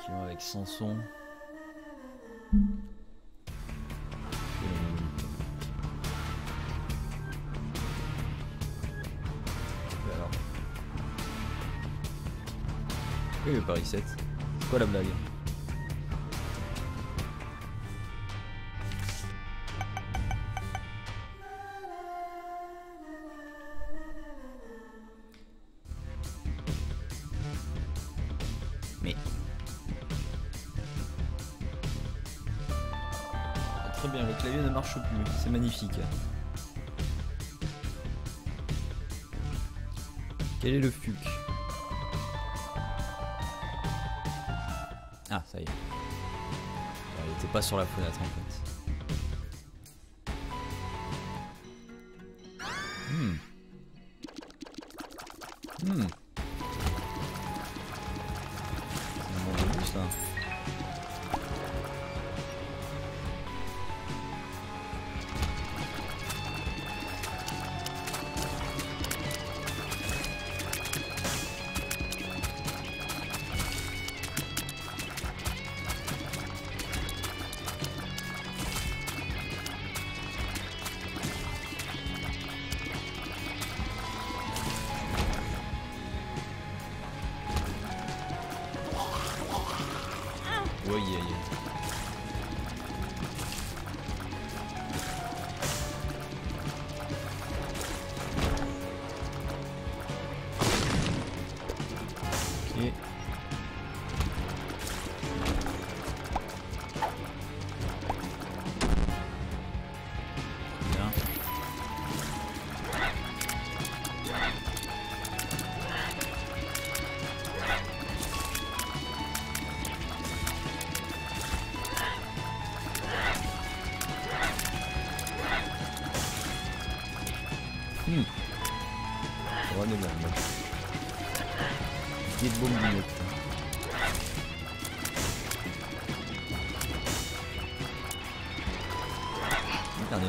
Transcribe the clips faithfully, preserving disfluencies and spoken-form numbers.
Continuons avec Samson. Alors. Oui, le Paris sept. C'est quoi la blague? Mais très bien, le clavier ne marche plus, c'est magnifique. Quel est le fuc? Ah, ça y est. Il n'était pas sur la fenêtre en fait. Hmm. Hmm. C'est un bon début ça. Oui, aïe, aïe. Ok. Bien. Hmm. On va des bombes. Des bombes. Regardez.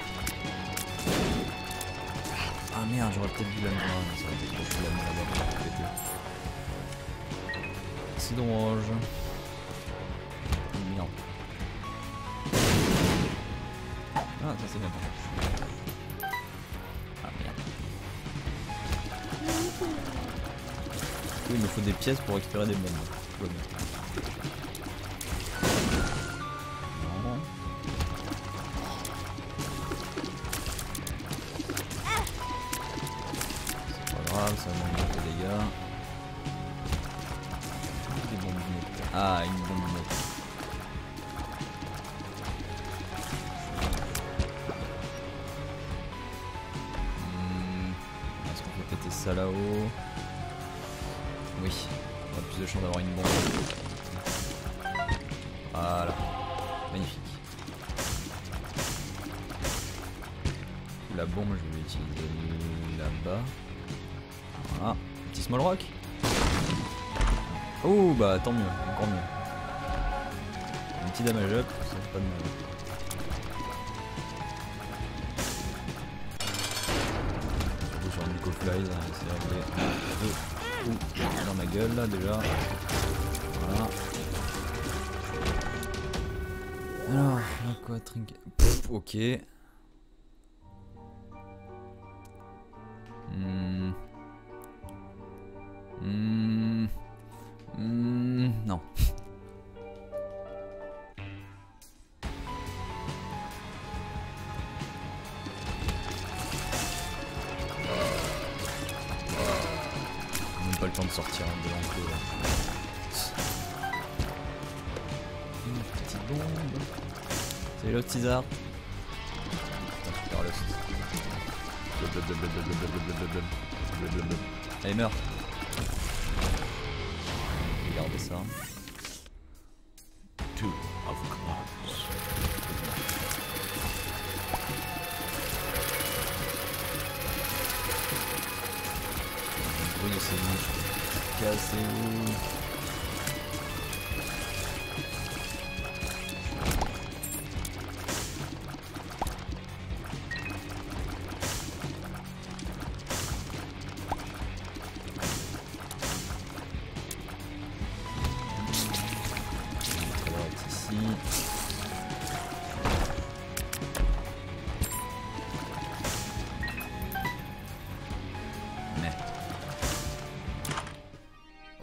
Ah merde, j'aurais peut-être dû la mettre. Ah, ça aurait été trop cool la mettre là-bas. C'est dommage. Merde. Ah, ça c'est bien. Oui, il me faut des pièces pour récupérer des bombes. Bon. Non. C'est pas grave, ça va m'augmenter les dégâts. Des bombinettes. Ah, une bombinette. Hmm. Est-ce qu'on peut péter ça là-haut? Oui, on a plus de chance d'avoir une bombe. Voilà, magnifique. La bombe, je vais l'utiliser là-bas. Voilà, petit small rock. Oh bah tant mieux, encore mieux. Un petit damage up, ça fait pas de mal. Surtout sur un Nico Fly, c'est réglé. Deux. Ouh, dans ma gueule là déjà. Voilà. Alors, là quoi, trinket. Pff, ok. Hmm. Hmm. Hmm. Non. Pas le temps de sortir de l'enclos. Une petite bombe. C'est l'autre César. Putain, super lost. Allez, meurs. Regardez ça. Two of clubs. Oui, c'est bon. Cassez-vous.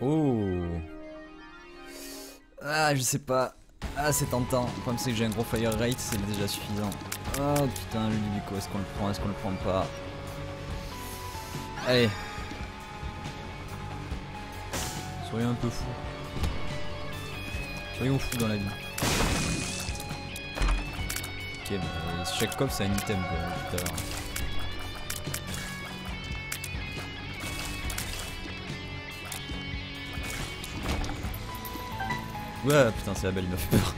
Oh. Ah, je sais pas. Ah, c'est tentant. Le problème, c'est que j'ai un gros fire rate, c'est déjà suffisant. Oh putain, le Ludico, est-ce qu'on le prend, est-ce qu'on le prend pas? Allez. Soyons un peu fous. Soyons fous dans la vie. Ok, mais chaque coffre, c'est un item tout à l'heure. Ouais, putain, c'est la belle, il m'a fait peur.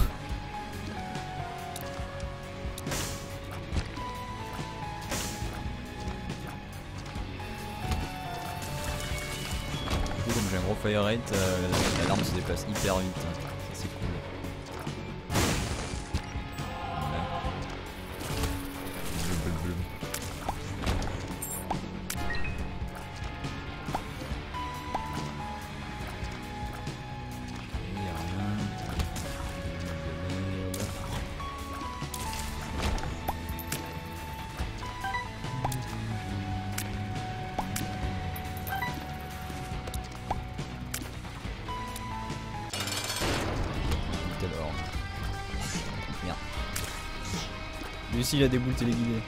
Du coup, comme j'ai un gros fire rate, euh, l'alarme se déplace hyper vite. C'est cool. Ouais. Bleu, bleu, bleu. Merde. Lui aussi il a des boules téléguidées.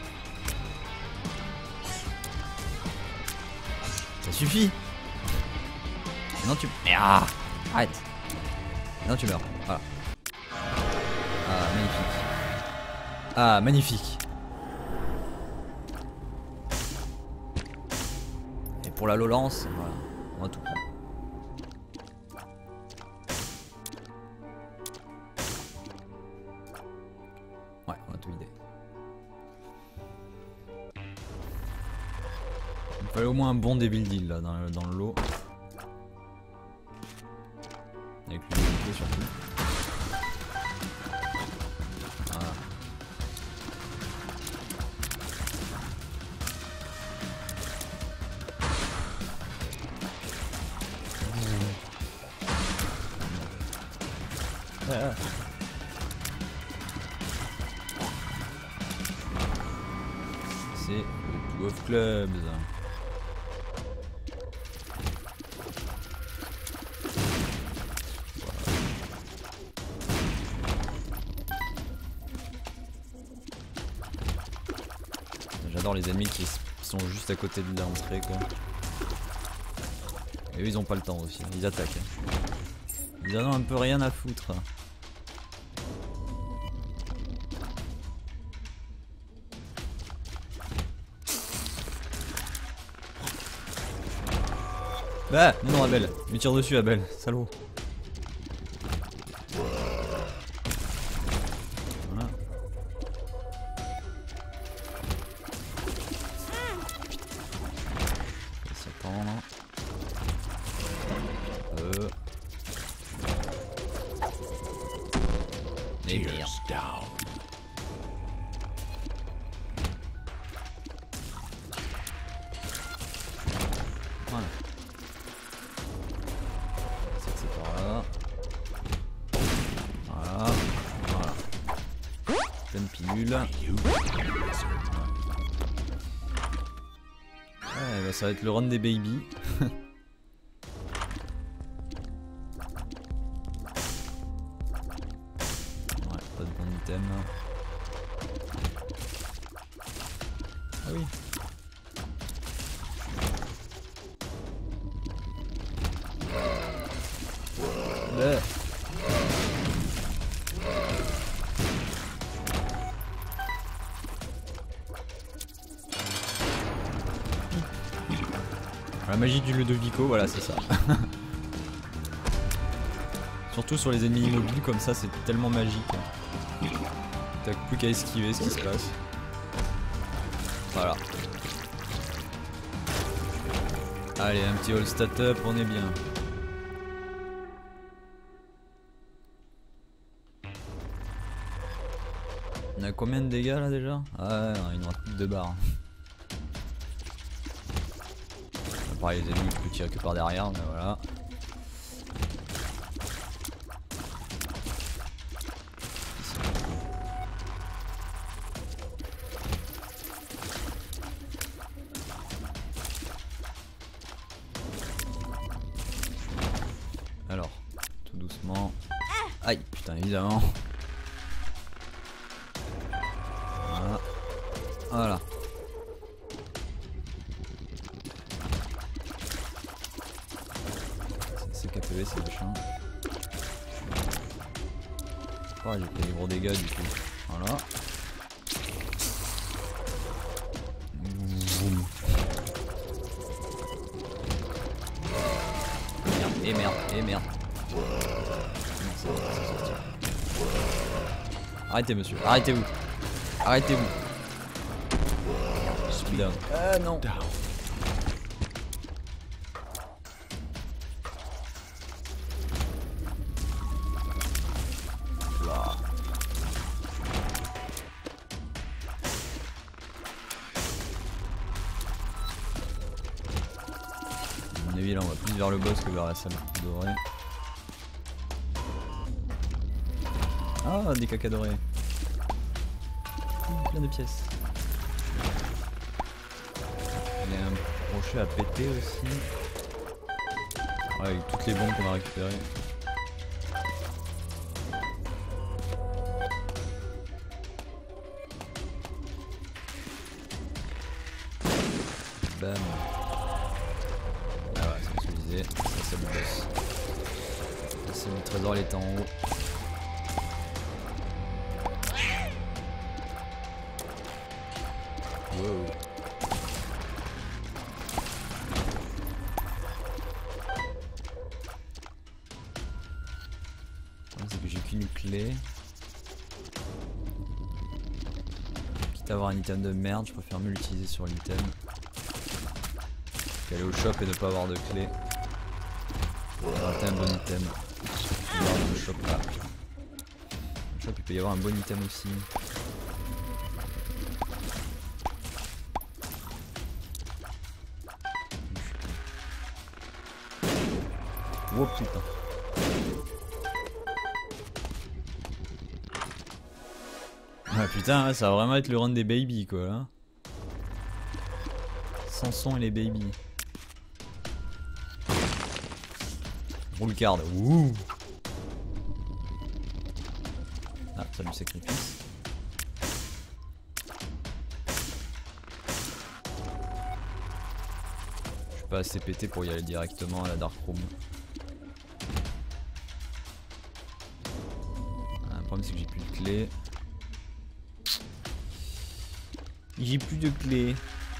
Ça suffit. Non tu... Ah, arrête. Non tu meurs. Voilà. Ah magnifique. Ah magnifique. Et pour la Lolance, voilà. On va tout prendre. Ouais, on a tout idée. Il fallait au moins un bon Devil Deal là dans le, dans le lot. Avec l'humilité surtout. Voilà. Ah. C'est le Two of Clubs. J'adore les ennemis qui sont juste à côté de l'entrée quoi. Et eux ils ont pas le temps aussi, ils attaquent. Ils en ont un peu rien à foutre. Bah non non Abel, lui tire dessus Abel, salaud. Voilà. On va s'attendre. Euh. Et merde. Voilà. C'est par là. Voilà. Voilà. Pleine pilule. Ouais, bah ça va être le run des baby. Ouais, pas de bon item. Ah oui. Ouais. La magie du Ludovico, voilà c'est ça. Surtout sur les ennemis immobiles comme ça, c'est tellement magique. T'as plus qu'à esquiver ce qui se passe. Voilà. Allez, un petit all stat up, on est bien. On a combien de dégâts là déjà? Ah non, il nous reste plus que deux barres. Pareil, les ennemis, je peux tirer que par derrière, mais voilà. Aïe, putain, évidemment. Voilà. Voilà. C'est K P V, c'est machin. Oh, j'ai pris des gros dégâts du coup. Voilà. Boum. Merde, et merde, et merde. Arrêtez monsieur, arrêtez-vous. Arrêtez-vous. Je suis down. Ah non. Là. À mon avis là on va plus vers le boss que vers la salle dorée. Ah, des caca dorés. Mmh, plein de pièces. Il y a un rocher à péter aussi. Ouais, avec toutes les bombes qu'on a récupérées. Bam. Ah ouais, c'est ce que je disais. Ça, c'est le boss. Ça, c'est le trésor, il est en haut. Wow. C'est que j'ai qu'une clé. Quitte à avoir un item de merde, je préfère mieux l'utiliser sur l'item qu'aller au shop et ne pas avoir de clé. Rater un bon item. Dans le shop là. Le shop il peut y avoir un bon item aussi. Oh putain. Ah putain, ça va vraiment être le run des baby quoi là. Samson et les baby. Roule card. Ouh. Ah, salut sacrifice. Je suis pas assez pété pour y aller directement à la dark room. Le problème c'est que j'ai plus de clés. J'ai plus de clés.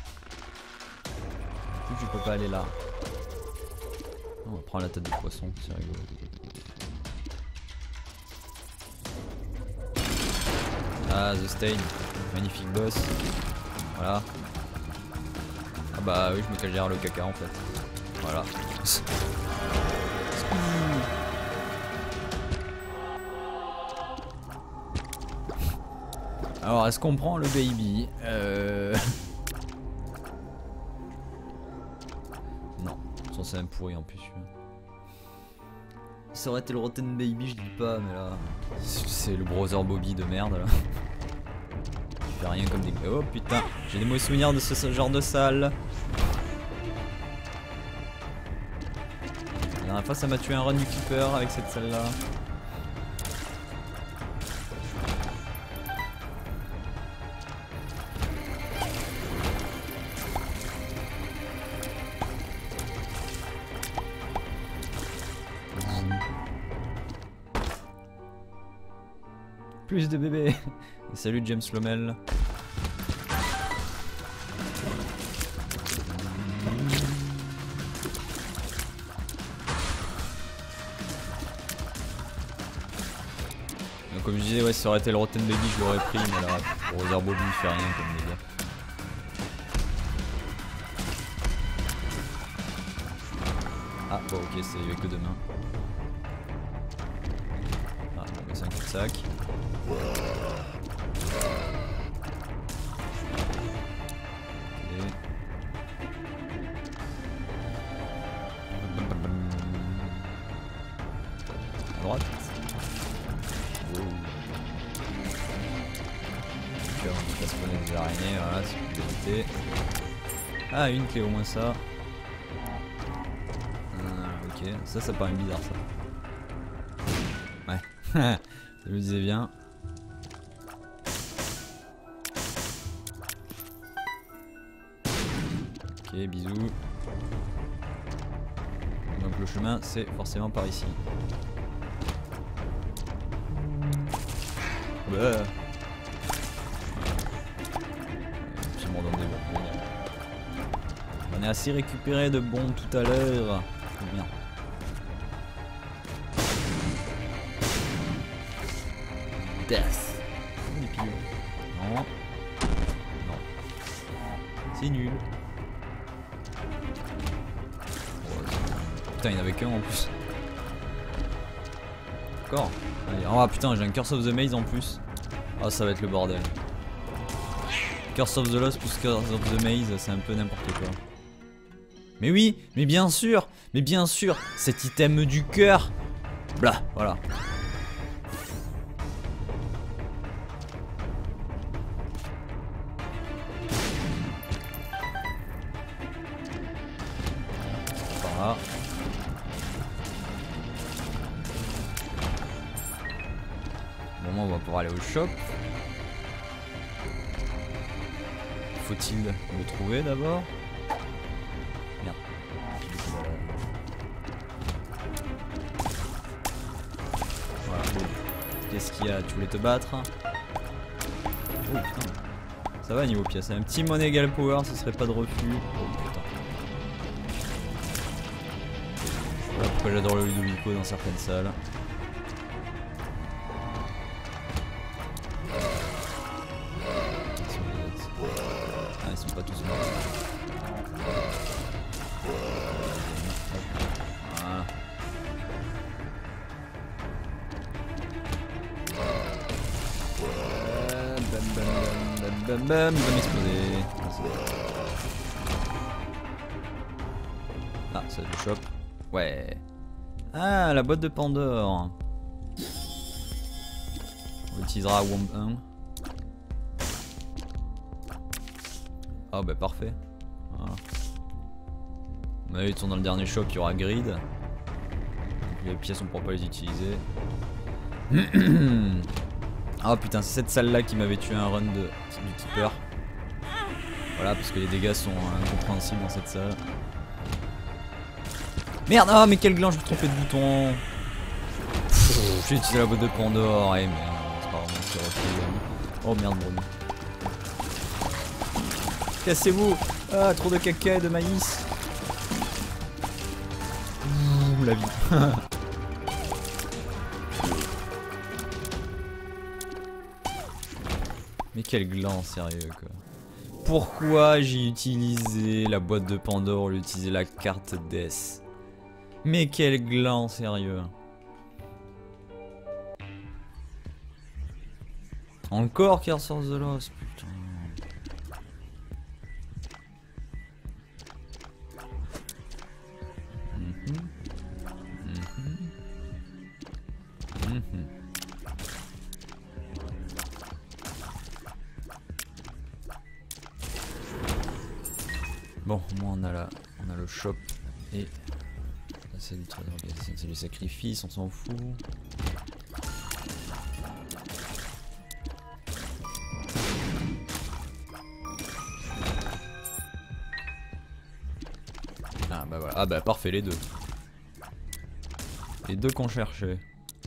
Du coup je peux pas aller là. On va prendre la tête de poisson, c'est rigolo. Ah The Stain, magnifique boss. Voilà. Ah bah oui je me cache derrière le caca en fait. Voilà. Alors est-ce qu'on prend le baby euh... Non, c'est un pourri en plus. Ça aurait été le Rotten Baby, je dis pas, mais là c'est le browser Bobby de merde là. Je fais rien comme des... Oh putain, j'ai des mauvais souvenirs de ce, ce genre de salle. La dernière fois ça m'a tué un run du Keeper avec cette salle là. Plus de bébés. Salut James Lomel. Donc comme je disais, ouais, ça aurait été le Rotten Baby, je l'aurais pris, mais là, pour Roser Bobby, il fait rien comme les gars. Ah bon ok, c'est avec que demain. Ah bon bah c'est un cul-de-sac. À droite. Wow. Ok, on va spawner des araignées, voilà, c'est une vérité. Ah une clé au moins ça. Ah, ok, ça ça paraît bizarre ça. Ouais. Ça me disait bien. Ok, bisous. Donc le chemin c'est forcément par ici. Ouais. On est assez récupéré de bon tout à l'heure. Bien. Death. Non. Non. C'est nul. Putain, il n'y en avait qu'un en plus. D'accord. Oh putain, j'ai un Curse of the Maze en plus. Ah, oh, ça va être le bordel. Curse of the Lost plus Curse of the Maze, c'est un peu n'importe quoi. Mais oui, mais bien sûr, mais bien sûr, cet item du cœur. Blah, voilà. Voilà. Bon, on va pouvoir aller au shop. Faut-il le trouver d'abord? Merde. Voilà. Qu'est-ce qu'il y a? Tu voulais te battre? Oh putain. Ça va niveau pièce. Un petit money égal power, ce serait pas de refus. Oh putain. Voilà pourquoi j'adore le Ludovico dans certaines salles. Pas tous morts. Voilà. Bam bam bam bam bam, il va m'exploser. Ah, ça je chope. Ouais. Ah, la boîte de Pandore. On utilisera Womb un. Ah bah parfait. Voilà. On a vu, dans le dernier shop, il y aura grid. Donc, les pièces on pourra pas les utiliser. Ah putain, c'est cette salle là qui m'avait tué un run de, du keeper. Voilà, parce que les dégâts sont incompréhensibles dans cette salle. Merde, ah mais quel gland, je me suis trompé de bouton. J'ai utilisé la boîte de Pandore, et merde, c'est pas vraiment ce refus. Oh merde, Bruno. Cassez-vous! Ah, trop de caca et de maïs! Ouh, la vie! Mais quel gland, sérieux quoi! Pourquoi j'ai utilisé la boîte de Pandore au lieu d'utiliser la carte Death? Mais quel gland, sérieux! Encore Curse of the Lost, putain! Bon, moi on a la, on a le shop et c'est du trésor, c'est du sacrifice, on s'en fout. Ah bah voilà, ah bah parfait les deux. Les deux qu'on cherchait.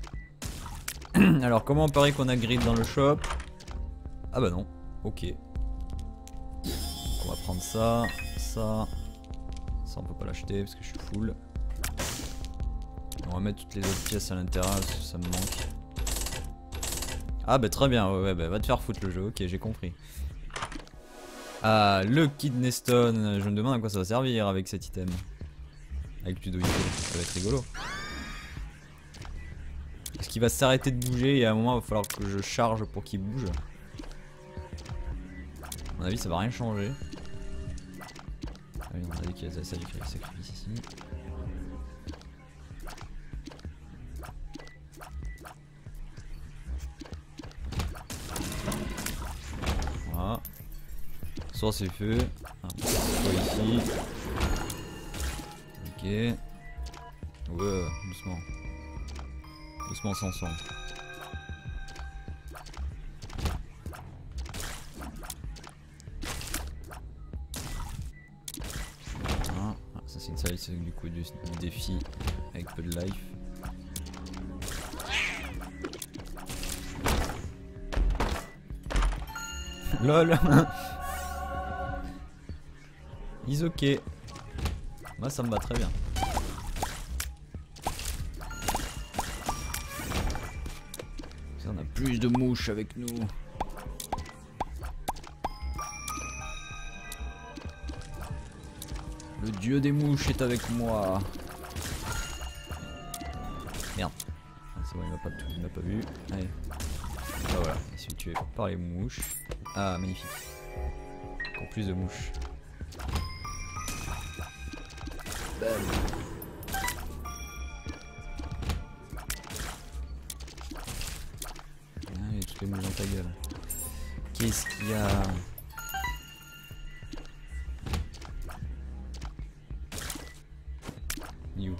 Alors comment on parie qu'on a grid dans le shop? Ah bah non, ok. On va prendre ça, ça, ça on peut pas l'acheter parce que je suis full. On va mettre toutes les autres pièces à l'intérieur parce que ça me manque. Ah bah très bien, ouais, ouais bah va te faire foutre le jeu, ok j'ai compris. Ah le Kidney Stone, je me demande à quoi ça va servir avec cet item. Avec Ludovico, ça va être rigolo. Est-ce qu'il va s'arrêter de bouger et à un moment il va falloir que je charge pour qu'il bouge? À mon avis ça va rien changer. Ah oui, on a dit qu'il y a des sacrifices ici. Voilà. Soit c'est fait. Ah, soit ici. Ok. Ouais, doucement. Doucement Samson. Ah, ça c'est une salle du coup du, du défi avec peu de life. Lol. Is ok. Moi ça me va très bien. Ça, on a plus de mouches avec nous. Le dieu des mouches est avec moi. Merde. C'est bon, il m'a pas, il m'a pas vu. Allez. Ah voilà, il suis tué par les mouches. Ah magnifique. Encore plus de mouches. Bam. Ah, il y a toutes les mouches dans ta gueule. Qu'est-ce qu'il y a? You.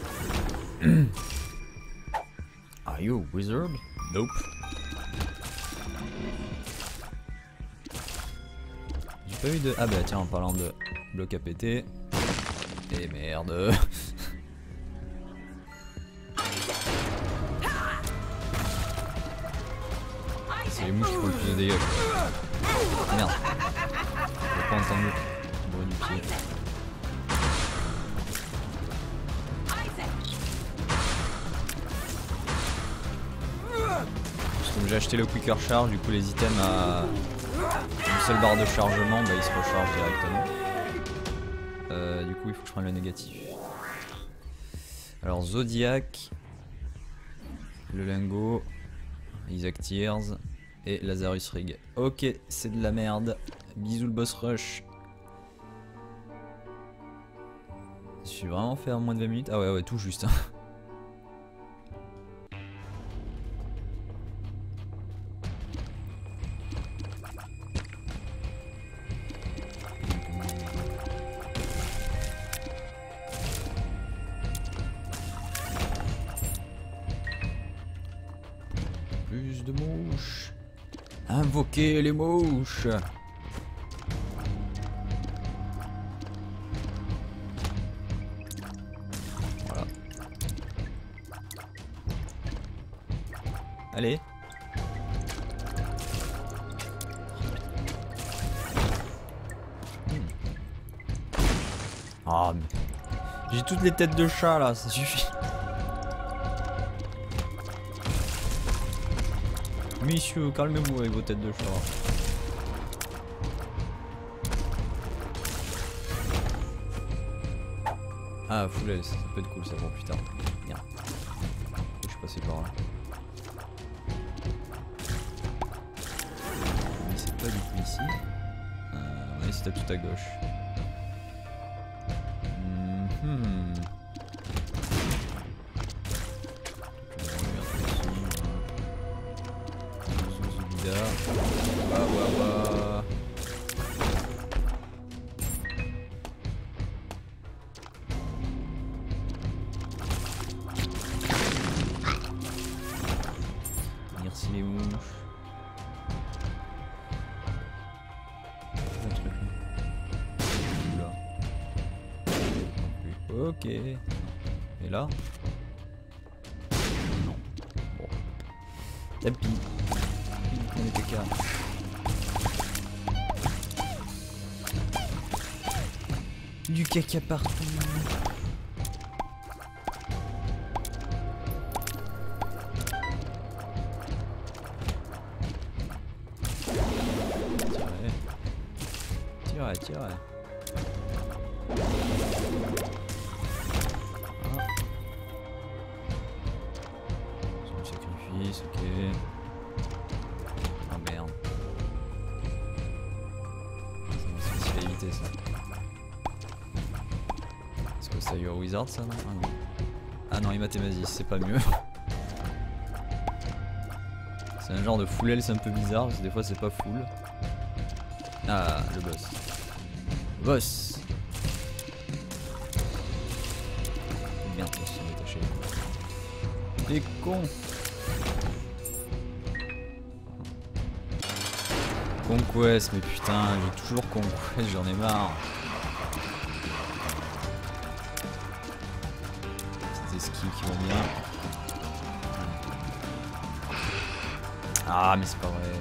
Are you a wizard? Nope. J'ai pas eu de... Ah bah tiens, en parlant de bloc à péter. Et merde. C'est les mouches qui font le plus de dégâts. Merde. J'ai pas entendu le bruit du pied. Comme j'ai acheté le quicker charge, du coup les items à une seule barre de chargement, bah ils se rechargent directement. Euh, du coup il faut que je prenne le négatif. Alors Zodiac, le lingot, Isaac Tears et Lazarus Rig. Ok, c'est de la merde. Bisous le boss rush. Je suis vraiment fait en moins de vingt minutes. Ah ouais ouais tout juste. Plus de mouches. Invoquez les mouches. Voilà. Allez. Hmm. Ah, mais... j'ai toutes les têtes de chat là, ça suffit. Messieurs, calmez-vous avec vos têtes de chat. Ah, full L, ça peut être cool ça pour plus tard. Merde. Je suis passé par là. Mais c'est pas du tout ici. Euh, on est c'était tout à gauche. Mm-hmm. Wa wa wa. Merci les mouches. Un truc là. Là. Ok. Et là? Non. Bon. Tapis. Du caca partout. Tirez. Tirez, tirez. Ah. C'est un sacrifice, ok. Ça. Est-ce que ça y est au wizard ça non? Ah non. Ah non, il mathématique, c'est pas mieux. C'est un genre de full L, c'est un peu bizarre parce que des fois c'est pas full. Ah, le boss. Le boss. Bien, on s'en détacher. T'es con. Conquest, mais putain, j'ai toujours Conquest, j'en ai marre. Petites esquives qui vont bien. Ah, mais c'est pas vrai.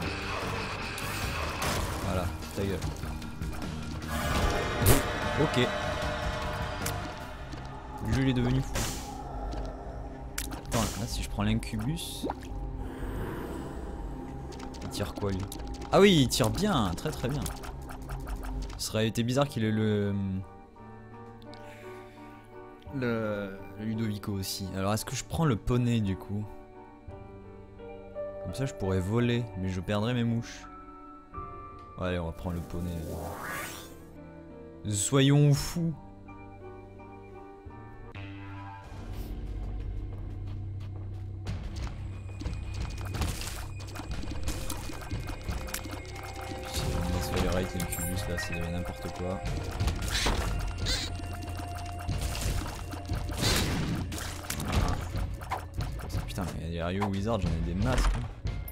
Voilà, ta gueule. Ok. Le jeu il est devenu fou. Attends, là si je prends l'incubus. Il tire quoi lui? Ah oui, il tire bien, très très bien. Ça aurait été bizarre qu'il ait le... le... le Ludovico aussi. Alors est-ce que je prends le poney du coup? Comme ça je pourrais voler, mais je perdrais mes mouches. Ouais, allez, on va prendre le poney. Soyons fous. Si on laisse faire les raids l'incubus là, c'est n'importe quoi. Voilà. Putain, mais les Rio Wizard, j'en ai des masques. Hein.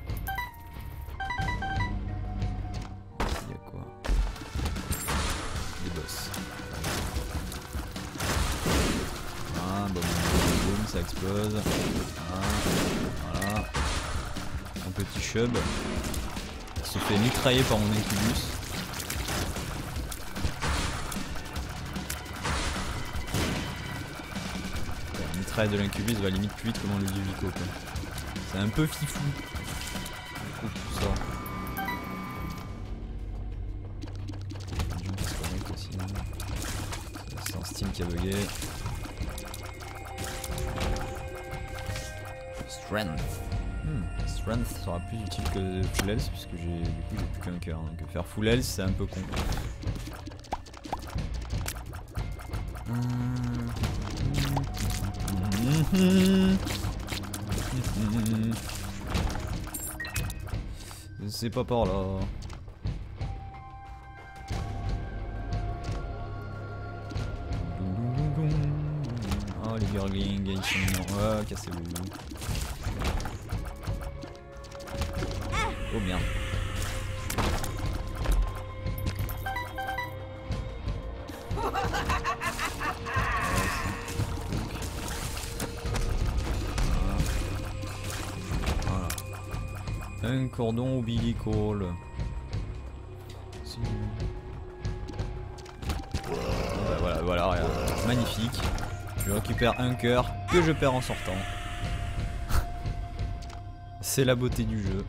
Ça explose. Voilà. Voilà. Un petit chub qui se fait mitrailler par mon incubus. La mitraille de l'incubus va limite plus vite que mon Ludovico. C'est un peu fifou. Je trouve tout ça. C'est un Steam qui a bugué. Strength. Hmm. Strength sera plus utile que Full Health puisque j'ai du coup j'ai plus qu'un cœur. Donc faire Full Health c'est un peu con. C'est pas par là. Oh les gurglings, ils sont mignons. Ouais, cassez-vous. Oh merde. Voilà. Un cordon ombilical. Voilà, voilà, voilà, regarde. Magnifique. Je récupère un cœur que je perds en sortant. C'est la beauté du jeu.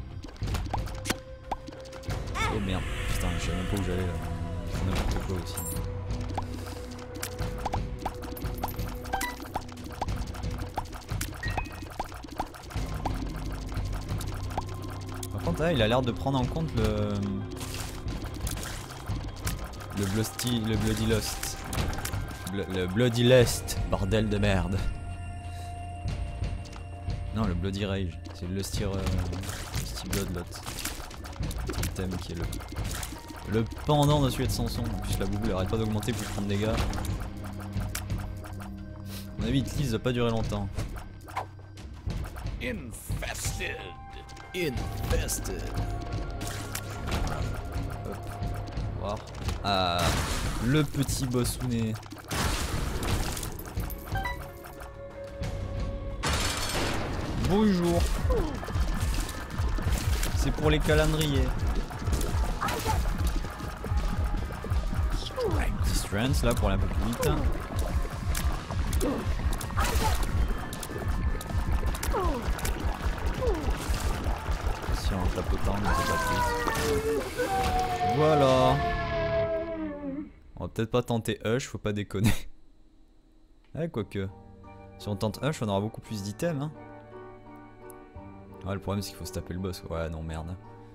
Oh merde, putain, je savais même pas où j'allais là. N'importe quoi aussi. Par contre, là, il a l'air de prendre en compte le. Le Bloody, le Bloody Lust. Le, le Bloody Lust, bordel de merde. Non, le Bloody Rage. C'est le Lusty, euh, Lusty Bloodlot. Le thème qui est le, le pendant de celui de Samson. En plus la boubou elle arrête pas d'augmenter pour prendre des dégâts. À mon avis Hitlis va pas durer longtemps. Infested. Infested. Voilà. Hop. On va voir. Ah, le petit bossounet. Bonjour. C'est pour les calendriers. Petit strength là pour aller un peu plus vite. Si en tapotant, mais c'est pas plus. Voilà. On va peut-être pas tenter Hush, faut pas déconner. Ouais, quoique. Si on tente Hush, on aura beaucoup plus d'items. Hein. Ouais, le problème c'est qu'il faut se taper le boss. Ouais, non, merde.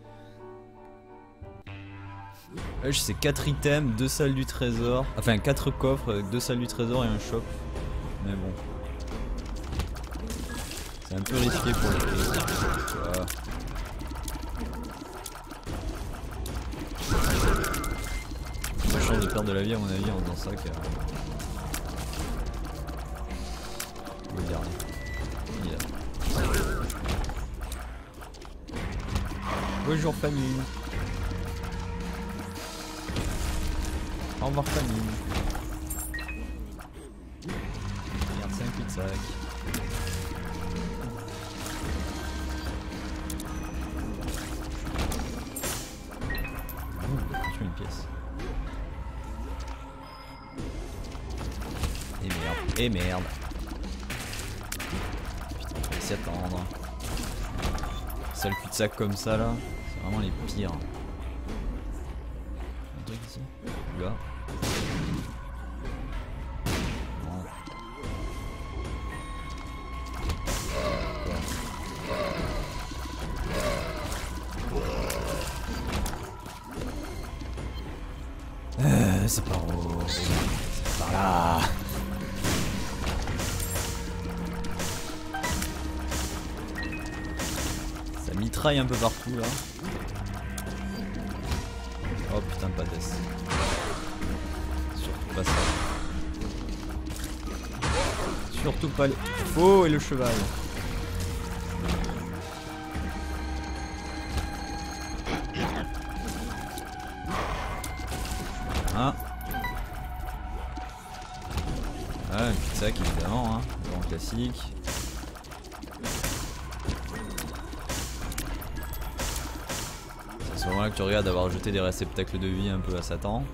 Hush, c'est quatre items, deux salles du trésor. Enfin, quatre coffres avec deux salles du trésor et un shop. Mais bon. C'est un peu risqué pour les trésors. Voilà. Pas chance de perdre de la vie à mon avis en faisant ça car... Le dernier. Il a... Bonjour famille. Au revoir famille. Merde, c'est un cul-de-sac. Ouh, tu une pièce. Et merde, et merde. Putain, je vais s'y attendre. Sale cul-de-sac comme ça là, c'est vraiment les pires. Un truc ici. Oula. Non. Euh, c'est par où? C'est par là. Ça mitraille un peu partout là. Oh putain, pas d'ess. Surtout pas ça. Surtout pas les... Oh, et le cheval. Ah. Ah, un cul-de-sac évidemment, hein. Grand classique. C'est vraiment là que tu regardes d'avoir jeté des réceptacles de vie un peu à Satan.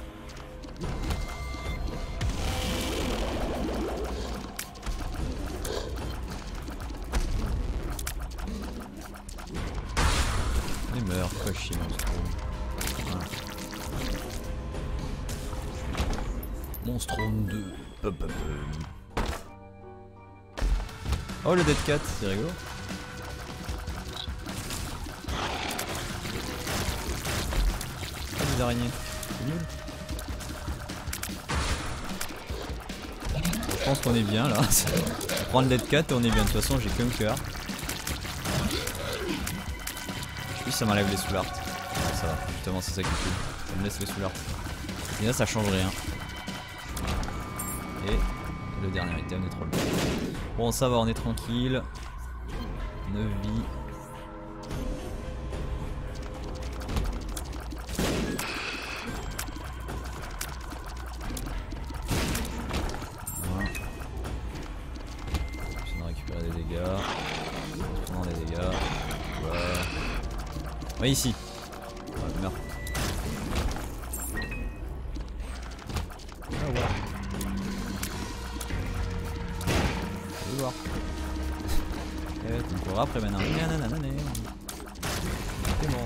Il meurt, quoi chier monstro. Voilà. Monstrum deux. Pop, pop, pop. Oh le Dead Cat, c'est rigolo. Ah des araignées, c'est nul. Je pense qu'on est bien là. On prend le Dead Cat et on est bien. De toute façon j'ai qu'un cœur. Je sais ça m'enlève les sous-larts. Ah, ça va, justement c'est ça qui est cool. Ça me laisse les sous-larts. Et là ça change rien. Et le dernier item est trop long. Bon ça va, on est tranquille. neuf vies. Voilà. Je viens de récupérer des dégâts. En prenant des dégâts. Voilà. Ouais ici. Ouais, merde. Ah voilà. Voir. Et on courra après maintenant. C'est bon.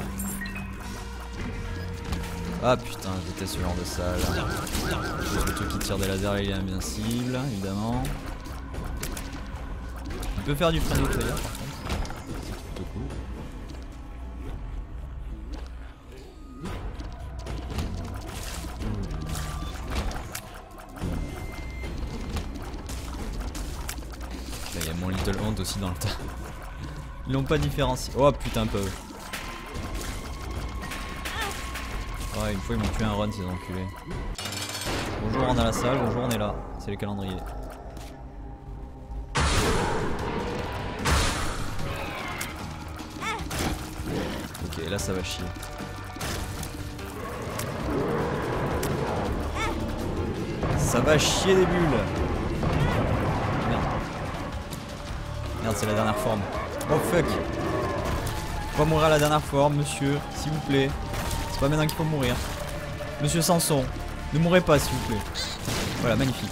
Ah putain, je déteste ce genre de salle. Le truc qui tire des lasers, il est invincible, évidemment. Il peut faire du friendly player par contre. C'est plutôt cool. Il y a mon Little Hunt aussi dans le tas. Ils l'ont pas différencié. Oh putain, peu. Ouais, une fois ils m'ont tué un run ces enculés. Bonjour, on est à la salle, bonjour, on est là. C'est les calendriers. Ok, là ça va chier. Ça va chier des bulles. Merde, c'est la dernière forme. Oh fuck. Faut pas mourir à la dernière forme, monsieur, s'il vous plaît. C'est pas maintenant qu'il faut mourir. Monsieur Samson, ne mourrez pas s'il vous plaît. Voilà, magnifique.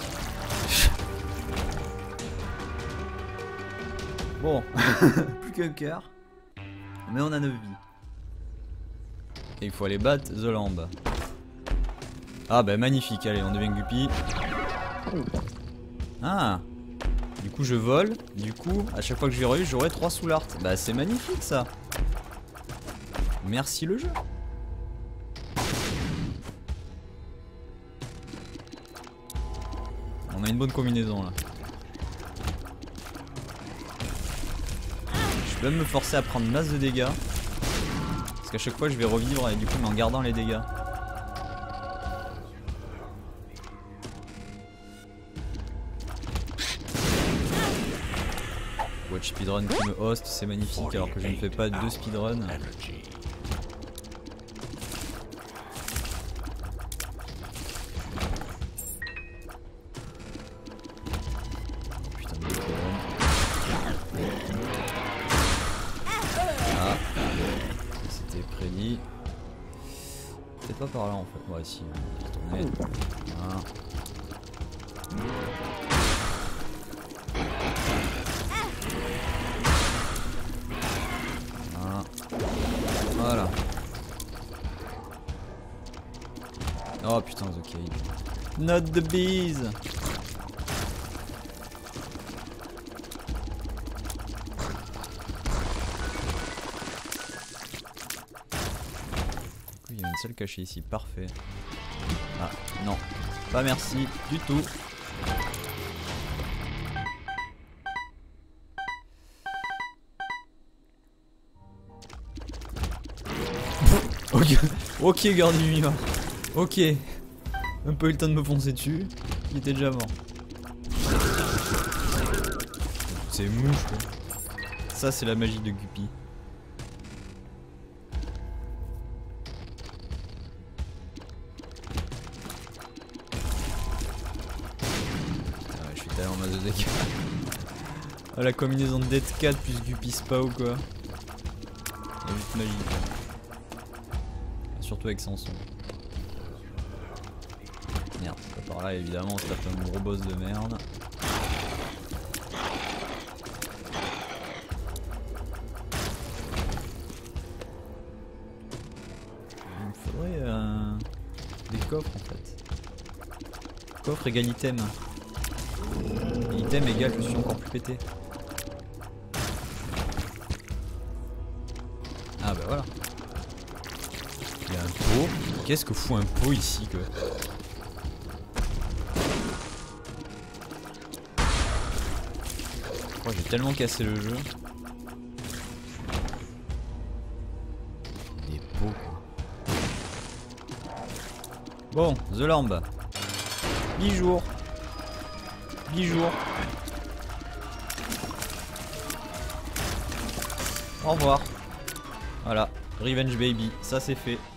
Bon, plus qu'un cœur. Mais on a neuf vies. Et il faut aller battre The Lamb. Ah bah magnifique, allez, on devient Guppy. Ah. Du coup je vole, du coup à chaque fois que je vais re j'aurai trois sous-larts. Bah c'est magnifique ça. Merci le jeu. On a une bonne combinaison là. Je peux même me forcer à prendre masse de dégâts. Parce qu'à chaque fois je vais revivre et du coup mais en gardant les dégâts. Watch speedrun qui me host, c'est magnifique alors que je ne fais pas deux speedruns. par là en fait. Ouais, si, on va retourner. Voilà. Voilà. Voilà. Oh putain, the cage. Not the bees. Il y a une seule cachée ici, parfait. Ah non, pas merci du tout. Ok, ok, garde du minoir. Ok, même pas eu le temps de me foncer dessus. Il était déjà mort. C'est mouche quoi. Ça c'est la magie de Guppy. Ah ouais, je suis tellement masse de dégâts. Ah, la combinaison de Death quatre plus Guppy Spa ou quoi. C'est juste magique. Surtout avec Samson. Merde, c'est pas par là évidemment, on se tape un gros boss de merde. Il me faudrait euh, des coffres en fait. Coffre égale item. Et item égale je suis encore plus pété. Ah bah voilà. Il y a un pot. Qu'est-ce que fout un pot ici que... Oh, j'ai tellement cassé le jeu. Des pots quoi. Bon, The Lamb. dix jours. dix jours. Au revoir. Voilà. Revenge Baby, ça c'est fait.